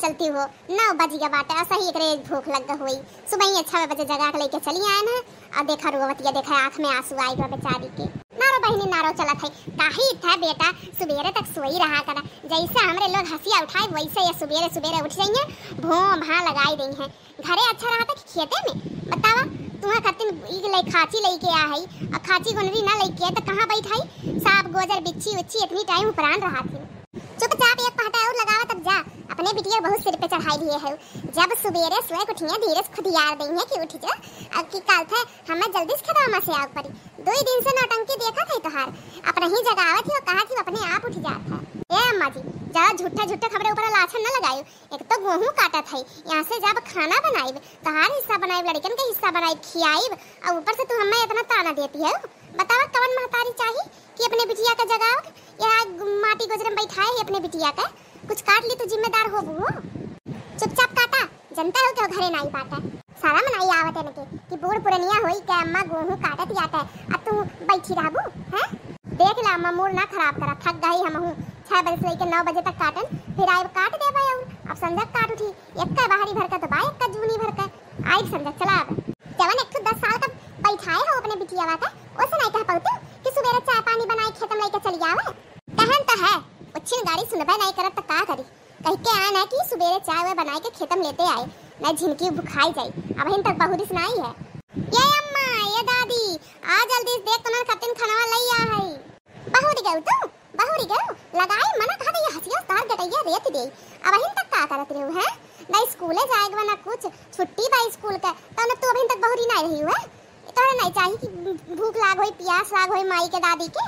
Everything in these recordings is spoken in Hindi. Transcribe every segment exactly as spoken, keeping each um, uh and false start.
चलती हो, नौ बज गया बाटे और सही एकरे भूख लग हुई। सुबह ही छह बजे जगा के लेके चली आए ना, अब देखा रोवतिया, देखा आंख में आंसू आई गए बेचारी के। नारो बहनी नारो चलत है, काहे था बेटा सुबेरे तक सोई रहा कर, जैसे हमरे लोग हंसिया उठाए वैसे ये सुबेरे सुबेरे उठ जाइए, भों भा लगाई दी है। घरे अच्छा रहा था कि खेते में? बतावा तुम्हें खतिन ई ले खाची लेके आ है, और खाची गुनरी ना लेके तो कहां बैठाई? सांप गोजर बिच्छी उच्छी इतनी टाइम उपरान रहा थी। चुपचाप एक पहटा और लगावा तब जा, अपने बिटिया बहुत सिर पे चढ़ाई लिए है। जब सुबेरे सोए उठिया धीरे से खुद यार देंगे कि उठ जा, अब की काल थे हमें जल्दी से खदामा से आग पड़ी। दो ही दिन से नौटंकी देखा थे तोहार, अपने ही जगावत थी और कहा कि अपने आप उठ जाता है। ए अम्मा जी ज्यादा झूठा झूठा खबरें ऊपर लाछन न लगायो। एक तो गेहूं काटा था, यहाँ से जब खाना बनाई तोहार हिस्सा बनाई, लड़कन के हिस्सा बनाई खियाई, और ऊपर से तू हमें इतना ताना देती है। बतावा कवन महतारी चाहिए कि अपने बिटिया का जगाओ, या माटी गोजरे में बैठाए अपने बिटिया का? कुछ काट ली तो जिम्मेदार हो वो। चुपचाप काटा, जनता हो क्यों घरे नहीं बाटा। सारा मनाई आवत है नके कि बूढ़ पुरनिया होई के अम्मा गेहूं काटत जाता है, अब तू बैठी रहबू हैं? देख ला अम्मा मूड ना खराब करा, थक गई हम हूं। छह बजे से लेकर नौ बजे तक काटन, फिर आई काट दे भाई। और अब संजक काट उठी, एक का बाहरी भर का तो बाई एक का जूनी भर का आई संजक चला। अब जवन एक तो दस साल का बैठाए हो अपने बिटिया वाता, ओसे नहीं कह पाऊतू कि सुबेरे चाय पानी बनाई खेत में लेके चली आवे। कहन तो है उच्छिन गाड़ी सुनबे नहीं करत तो का करी? कह के आना कि सुबेरे चाय वे बनाई के खेत में लेते आए, नहीं झिनकी भुखाई जाई। अब हिन तक बहुरी सुनाई है। ये अम्मा ये दादी आ जल्दी देख तुमन खतिन खाना लई आ है। बहुरी गऊ तू बहुरी गऊ लगाई मना कहा ये हसिया तार गटैया रेत दे। अब हिन तक का करत रहू है? नहीं स्कूले जाएगा ना कुछ छुट्टी बा स्कूल का, तो न तू अभी तक बहुरी नहीं रही है। तोरे नहीं चाहिए कि भूख लाग होई प्यास लाग होई माई के दादी के?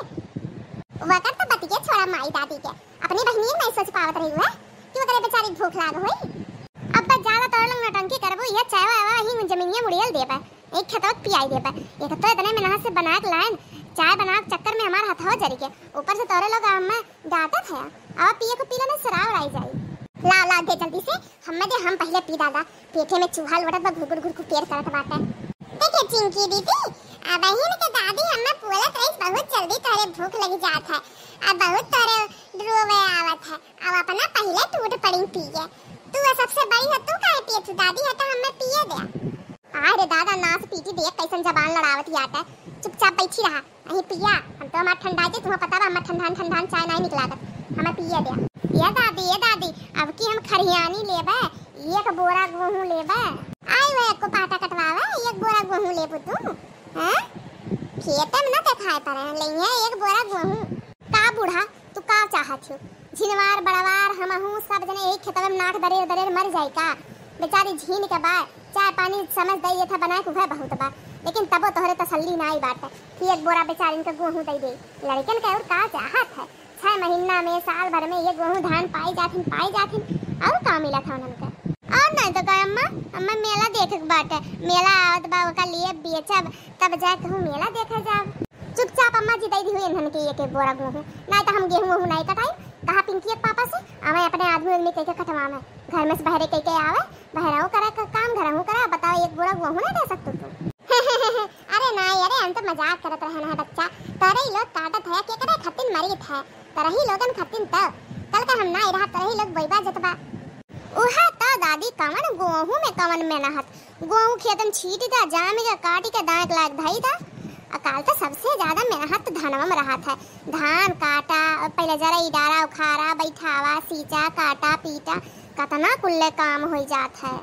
वकत तो बतिके छोड़ा माई दादी के, अपनी बहनी नहीं सोच पावत रही है कि वो करे बेचारी भूख लाग होई। अब बस ज्यादा तोड़ लंग नटंकी करबो, ये चाय वावा ही जमीनिया मुड़ियल देबा, एक खेतवत पियाई देबा। एक तो इतने मेहनत से बना के लाइन चाय बना के चक्कर में हमार हथवा जरी के, ऊपर से तोरे लोग हमें डांटा था। अब पिए को पीला में शराब आई जाई। ला ला दे जल्दी से, हमें दे हम पहले पी दादा, पेटे में चूहा लौटत बा घुर घुर घुर पेट करत बाटे। देखे चिंकी दीदी अब बहन के दादी हमें बोलत रही बहुत जल्दी तोरे भूख लगी जात है, अब बहुत तोरे रोवे आवत है, अब अपना पहले टूट पड़ी पिए। तू सबसे बड़ी है, तू काहे पिए? तू दादी है तो हमें पिए दे। अरे दादा नास पीटी देख कैसन जबान लड़ावत आटा, चुपचाप बैठी रहा नहीं पिया। हम तो हमार ठंडा दे, तुम्हें पता बा हमार ठंडा ठंडा चाय नहीं निकलात, हमें पिए दे। ये दादी ये दादी अब की हम खरियानी लेबे, एक बोरा गेहूं लेबे। आई वो एक को पाटा कटवावे, एक बोरा गेहूं लेबू तू हैं? खेत में ना देखाए पर लइया एक बोरा गेहूं। का बूढ़ा तू का चाहत हो? झिनवार बड़वार हम हूं सब जने एक खेत में नाक दरेर दरेर मर जाई का? बेचारी झीन के बा चाय पानी समझ दई था बनाए कुहे बहुत बा, लेकिन तबो तोहरे तसल्ली ना आई बात कि एक बोरा बेचारी के गेहूं दई दे। लड़कन के और का चाहत है? छह महीना में साल भर में ये गेहूं धान पाई जाथिन पाई जाथिन और का मिला था उनके? और नहीं तो का अम्मा अम्मा मेला देखे बात है, मेला आवत बा का लिए बेचब तब जा कहूं मेला देखे जाब। चुपचाप अम्मा जी दई दी हुई इन्हन के एक एक बोरा गेहूं, नहीं तो हम गेहूं गेहूं नहीं कटाई। कहा पिंकी के पापा से हमें अपने आदमी आदमी कह के कटवा में घर में से बहरे कह के आवे, बहराओ करा का काम घरहू करा। बताओ एक बोरा गेहूं ना दे सकते तू? अरे ना अरे हम तो मजाक करत रहना है बच्चा, तोरे ही लोग काटत है के करे खतिन मरी था, तोरे ही लोगन खतिन तब कल का हम ना रहा तोरे ही लोग बैबा जतबा। ओहा तो दादी कवन गेहूं में कवन मेहनत, गेहूं खेतन छीट दा जाम के काटी के दांत लाग धई दा। अकाल तो सबसे ज्यादा मेहनत धनवा में रहा था, धान काटा और पहले जरा इडारा उखाड़ा बैठावा सींचा काटा पीटा कतना कुल्ले काम हो जात है।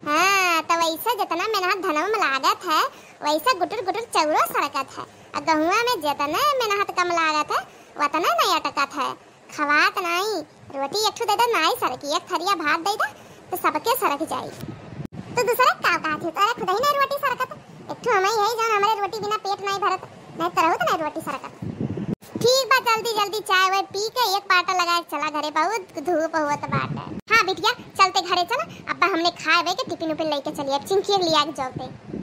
हाँ तो वैसा जितना मेहनत धनवा में लागत है वैसा गुटर गुटर चौरो सड़कत है, और गहुआ में जितना मेहनत कम लागत है उतना नहीं अटकत है। खवात नहीं रोटी एक दे दे नहीं सरकी, एक थरिया भात दे दे तो सबके सरक जाई। तो दूसरा का का थी तोरे खुद ही नहीं रोटी सरकत, एक तो हमें यही जान हमारे रोटी बिना पेट नहीं भरत, नहीं तरह तो नहीं रोटी सरकत। ठीक बा जल्दी जल्दी चाय वाय पी के एक पाटा लगा के चला घरे, बहुत धूप होत बाटे। हाँ बिटिया चलते घरे चला, अब हमने खाए वे के टिफिन उपिन लेके चलिए, चिंकी लिया के जाते।